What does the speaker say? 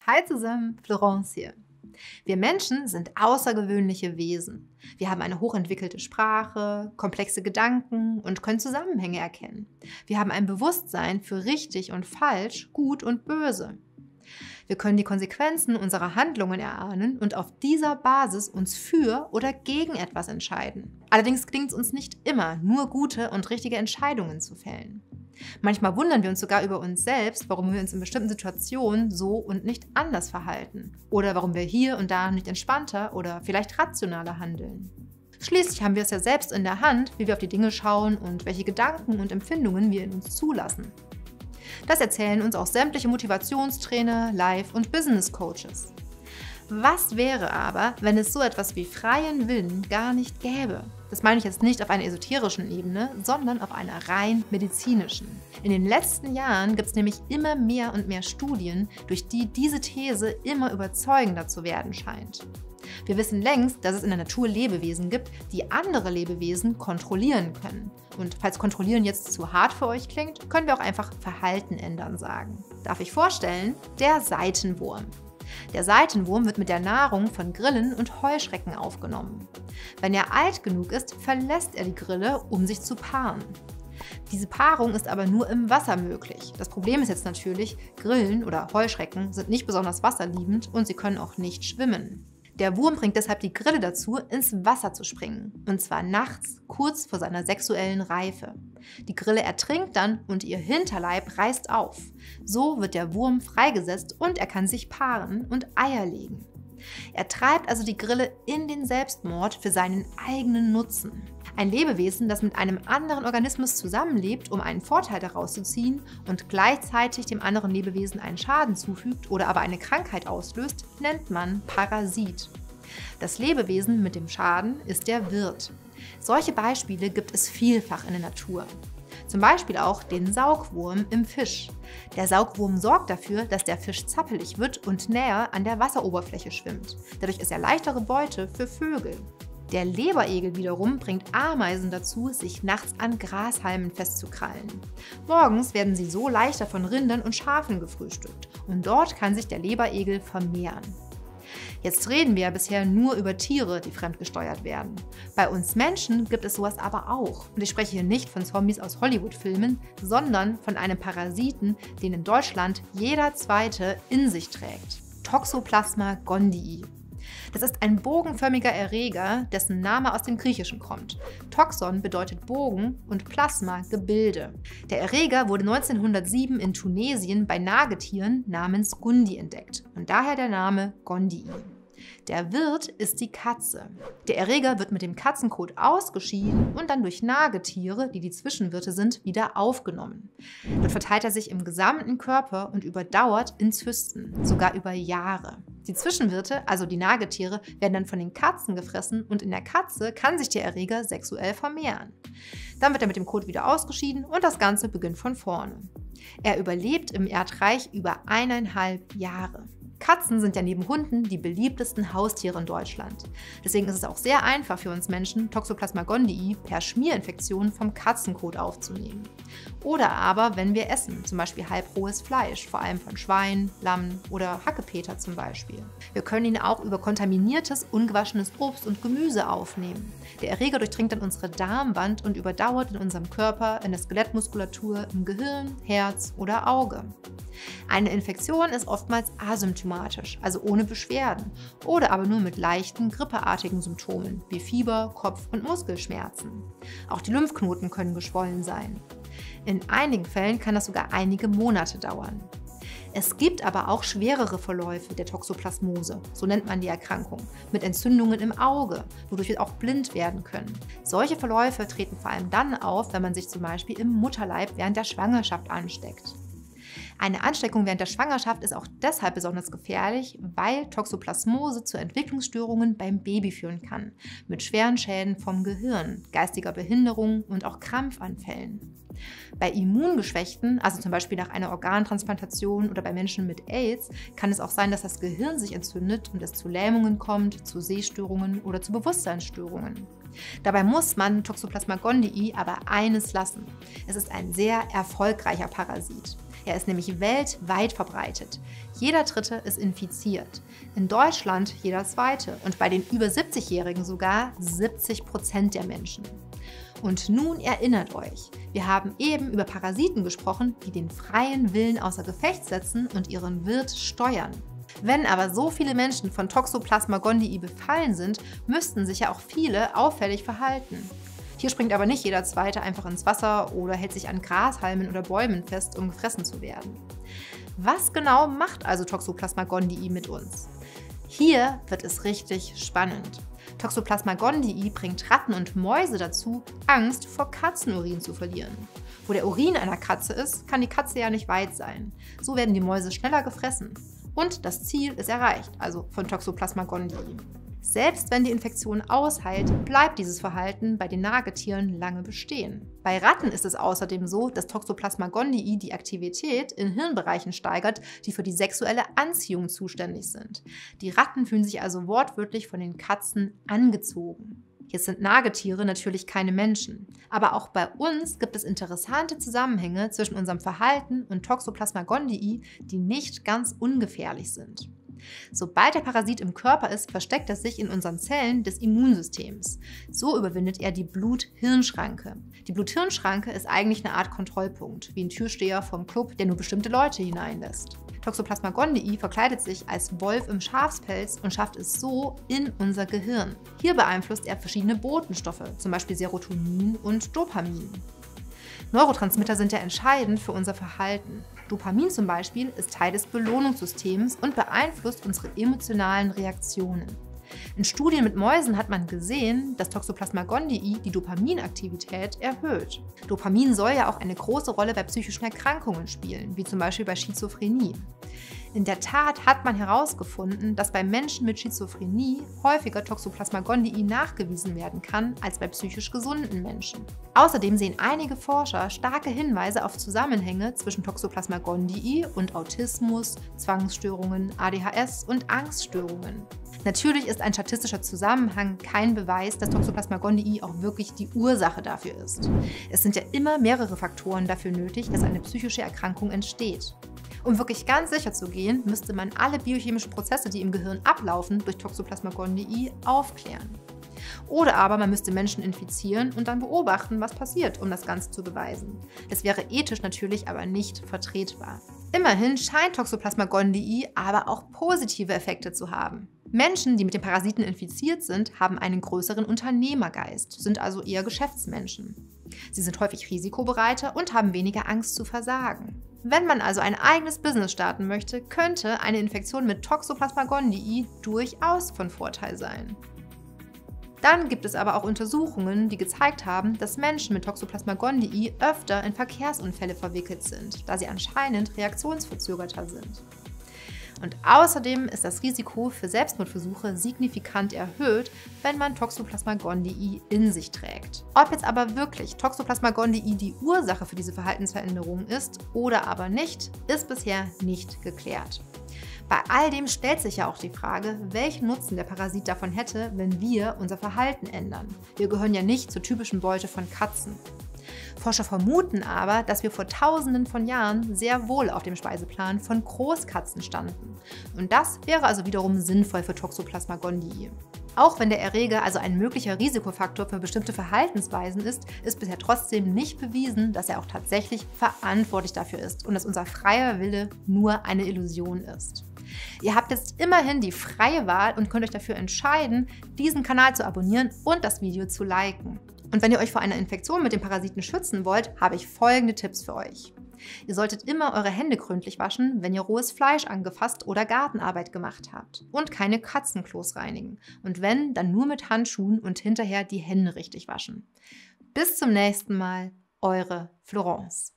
Hi zusammen, Florence hier. Wir Menschen sind außergewöhnliche Wesen. Wir haben eine hochentwickelte Sprache, komplexe Gedanken und können Zusammenhänge erkennen. Wir haben ein Bewusstsein für richtig und falsch, gut und böse. Wir können die Konsequenzen unserer Handlungen erahnen und auf dieser Basis uns für oder gegen etwas entscheiden. Allerdings gelingt es uns nicht immer, nur gute und richtige Entscheidungen zu fällen. Manchmal wundern wir uns sogar über uns selbst, warum wir uns in bestimmten Situationen so und nicht anders verhalten. Oder warum wir hier und da nicht entspannter oder vielleicht rationaler handeln. Schließlich haben wir es ja selbst in der Hand, wie wir auf die Dinge schauen und welche Gedanken und Empfindungen wir in uns zulassen. Das erzählen uns auch sämtliche Motivationstrainer, Life- und Business-Coaches. Was wäre aber, wenn es so etwas wie freien Willen gar nicht gäbe? Das meine ich jetzt nicht auf einer esoterischen Ebene, sondern auf einer rein medizinischen. In den letzten Jahren gibt es nämlich immer mehr und mehr Studien, durch die diese These immer überzeugender zu werden scheint. Wir wissen längst, dass es in der Natur Lebewesen gibt, die andere Lebewesen kontrollieren können. Und falls kontrollieren jetzt zu hart für euch klingt, können wir auch einfach Verhalten ändern sagen. Darf ich vorstellen? Der Seitenwurm. Der Seitenwurm wird mit der Nahrung von Grillen und Heuschrecken aufgenommen. Wenn er alt genug ist, verlässt er die Grille, um sich zu paaren. Diese Paarung ist aber nur im Wasser möglich. Das Problem ist jetzt natürlich, Grillen oder Heuschrecken sind nicht besonders wasserliebend und sie können auch nicht schwimmen. Der Wurm bringt deshalb die Grille dazu, ins Wasser zu springen. Und zwar nachts, kurz vor seiner sexuellen Reife. Die Grille ertrinkt dann und ihr Hinterleib reißt auf. So wird der Wurm freigesetzt und er kann sich paaren und Eier legen. Er treibt also die Grille in den Selbstmord für seinen eigenen Nutzen. Ein Lebewesen, das mit einem anderen Organismus zusammenlebt, um einen Vorteil daraus zu ziehen und gleichzeitig dem anderen Lebewesen einen Schaden zufügt oder aber eine Krankheit auslöst, nennt man Parasit. Das Lebewesen mit dem Schaden ist der Wirt. Solche Beispiele gibt es vielfach in der Natur. Zum Beispiel auch den Saugwurm im Fisch. Der Saugwurm sorgt dafür, dass der Fisch zappelig wird und näher an der Wasseroberfläche schwimmt. Dadurch ist er leichtere Beute für Vögel. Der Leberegel wiederum bringt Ameisen dazu, sich nachts an Grashalmen festzukrallen. Morgens werden sie so leichter von Rindern und Schafen gefrühstückt und dort kann sich der Leberegel vermehren. Jetzt reden wir ja bisher nur über Tiere, die fremdgesteuert werden. Bei uns Menschen gibt es sowas aber auch. Und ich spreche hier nicht von Zombies aus Hollywood-Filmen, sondern von einem Parasiten, den in Deutschland jeder Zweite in sich trägt. Toxoplasma gondii. Das ist ein bogenförmiger Erreger, dessen Name aus dem Griechischen kommt. Toxon bedeutet Bogen und Plasma Gebilde. Der Erreger wurde 1907 in Tunesien bei Nagetieren namens Gundi entdeckt und daher der Name Gondii. Der Wirt ist die Katze. Der Erreger wird mit dem Katzenkot ausgeschieden und dann durch Nagetiere, die die Zwischenwirte sind, wieder aufgenommen. Dort verteilt er sich im gesamten Körper und überdauert in Zysten, sogar über Jahre. Die Zwischenwirte, also die Nagetiere, werden dann von den Katzen gefressen und in der Katze kann sich der Erreger sexuell vermehren. Dann wird er mit dem Kot wieder ausgeschieden und das Ganze beginnt von vorne. Er überlebt im Erdreich über 1,5 Jahre. Katzen sind ja neben Hunden die beliebtesten Haustiere in Deutschland. Deswegen ist es auch sehr einfach für uns Menschen, Toxoplasma gondii per Schmierinfektion vom Katzenkot aufzunehmen. Oder aber, wenn wir essen, zum Beispiel halbrohes Fleisch, vor allem von Schwein, Lamm oder Hackepeter zum Beispiel. Wir können ihn auch über kontaminiertes, ungewaschenes Obst und Gemüse aufnehmen. Der Erreger durchdringt dann unsere Darmwand und überdauert in unserem Körper, in der Skelettmuskulatur, im Gehirn, Herz oder Auge. Eine Infektion ist oftmals asymptomatisch, also ohne Beschwerden, oder aber nur mit leichten, grippeartigen Symptomen wie Fieber, Kopf- und Muskelschmerzen. Auch die Lymphknoten können geschwollen sein. In einigen Fällen kann das sogar einige Monate dauern. Es gibt aber auch schwerere Verläufe der Toxoplasmose, so nennt man die Erkrankung, mit Entzündungen im Auge, wodurch wir auch blind werden können. Solche Verläufe treten vor allem dann auf, wenn man sich zum Beispiel im Mutterleib während der Schwangerschaft ansteckt. Eine Ansteckung während der Schwangerschaft ist auch deshalb besonders gefährlich, weil Toxoplasmose zu Entwicklungsstörungen beim Baby führen kann, mit schweren Schäden vom Gehirn, geistiger Behinderung und auch Krampfanfällen. Bei Immungeschwächten, also zum Beispiel nach einer Organtransplantation oder bei Menschen mit AIDS, kann es auch sein, dass das Gehirn sich entzündet und es zu Lähmungen kommt, zu Sehstörungen oder zu Bewusstseinsstörungen. Dabei muss man Toxoplasma gondii aber eines lassen. Es ist ein sehr erfolgreicher Parasit. Er ist nämlich weltweit verbreitet. Jeder Dritte ist infiziert. In Deutschland jeder Zweite und bei den über 70-Jährigen sogar 70% der Menschen. Und nun erinnert euch, wir haben eben über Parasiten gesprochen, die den freien Willen außer Gefecht setzen und ihren Wirt steuern. Wenn aber so viele Menschen von Toxoplasma gondii befallen sind, müssten sich ja auch viele auffällig verhalten. Hier springt aber nicht jeder Zweite einfach ins Wasser oder hält sich an Grashalmen oder Bäumen fest, um gefressen zu werden. Was genau macht also Toxoplasma gondii mit uns? Hier wird es richtig spannend. Toxoplasma gondii bringt Ratten und Mäuse dazu, Angst vor Katzenurin zu verlieren. Wo der Urin einer Katze ist, kann die Katze ja nicht weit sein. So werden die Mäuse schneller gefressen. Und das Ziel ist erreicht, also von Toxoplasma gondii. Selbst wenn die Infektion ausheilt, bleibt dieses Verhalten bei den Nagetieren lange bestehen. Bei Ratten ist es außerdem so, dass Toxoplasma gondii die Aktivität in Hirnbereichen steigert, die für die sexuelle Anziehung zuständig sind. Die Ratten fühlen sich also wortwörtlich von den Katzen angezogen. Jetzt sind Nagetiere natürlich keine Menschen. Aber auch bei uns gibt es interessante Zusammenhänge zwischen unserem Verhalten und Toxoplasma gondii, die nicht ganz ungefährlich sind. Sobald der Parasit im Körper ist, versteckt er sich in unseren Zellen des Immunsystems. So überwindet er die Blut-Hirn-Schranke. Die Blut-Hirn-Schranke ist eigentlich eine Art Kontrollpunkt, wie ein Türsteher vom Club, der nur bestimmte Leute hineinlässt. Toxoplasma gondii verkleidet sich als Wolf im Schafspelz und schafft es so in unser Gehirn. Hier beeinflusst er verschiedene Botenstoffe, zum Beispiel Serotonin und Dopamin. Neurotransmitter sind ja entscheidend für unser Verhalten. Dopamin zum Beispiel ist Teil des Belohnungssystems und beeinflusst unsere emotionalen Reaktionen. In Studien mit Mäusen hat man gesehen, dass Toxoplasma gondii die Dopaminaktivität erhöht. Dopamin soll ja auch eine große Rolle bei psychischen Erkrankungen spielen, wie zum Beispiel bei Schizophrenie. In der Tat hat man herausgefunden, dass bei Menschen mit Schizophrenie häufiger Toxoplasma gondii nachgewiesen werden kann als bei psychisch gesunden Menschen. Außerdem sehen einige Forscher starke Hinweise auf Zusammenhänge zwischen Toxoplasma gondii und Autismus, Zwangsstörungen, ADHS und Angststörungen. Natürlich ist ein statistischer Zusammenhang kein Beweis, dass Toxoplasma gondii auch wirklich die Ursache dafür ist. Es sind ja immer mehrere Faktoren dafür nötig, dass eine psychische Erkrankung entsteht. Um wirklich ganz sicher zu gehen, müsste man alle biochemischen Prozesse, die im Gehirn ablaufen, durch Toxoplasma gondii aufklären. Oder aber man müsste Menschen infizieren und dann beobachten, was passiert, um das Ganze zu beweisen. Das wäre ethisch natürlich aber nicht vertretbar. Immerhin scheint Toxoplasma gondii aber auch positive Effekte zu haben. Menschen, die mit den Parasiten infiziert sind, haben einen größeren Unternehmergeist, sind also eher Geschäftsmenschen. Sie sind häufig risikobereiter und haben weniger Angst zu versagen. Wenn man also ein eigenes Business starten möchte, könnte eine Infektion mit Toxoplasma gondii durchaus von Vorteil sein. Dann gibt es aber auch Untersuchungen, die gezeigt haben, dass Menschen mit Toxoplasma gondii öfter in Verkehrsunfälle verwickelt sind, da sie anscheinend reaktionsverzögerter sind. Und außerdem ist das Risiko für Selbstmordversuche signifikant erhöht, wenn man Toxoplasma gondii in sich trägt. Ob jetzt aber wirklich Toxoplasma gondii die Ursache für diese Verhaltensveränderungen ist oder aber nicht, ist bisher nicht geklärt. Bei all dem stellt sich ja auch die Frage, welchen Nutzen der Parasit davon hätte, wenn wir unser Verhalten ändern. Wir gehören ja nicht zur typischen Beute von Katzen. Forscher vermuten aber, dass wir vor Tausenden von Jahren sehr wohl auf dem Speiseplan von Großkatzen standen. Und das wäre also wiederum sinnvoll für Toxoplasma gondii. Auch wenn der Erreger also ein möglicher Risikofaktor für bestimmte Verhaltensweisen ist, ist bisher trotzdem nicht bewiesen, dass er auch tatsächlich verantwortlich dafür ist und dass unser freier Wille nur eine Illusion ist. Ihr habt jetzt immerhin die freie Wahl und könnt euch dafür entscheiden, diesen Kanal zu abonnieren und das Video zu liken. Und wenn ihr euch vor einer Infektion mit dem Parasiten schützen wollt, habe ich folgende Tipps für euch. Ihr solltet immer eure Hände gründlich waschen, wenn ihr rohes Fleisch angefasst oder Gartenarbeit gemacht habt. Und keine Katzenklos reinigen. Und wenn, dann nur mit Handschuhen und hinterher die Hände richtig waschen. Bis zum nächsten Mal, eure Florence.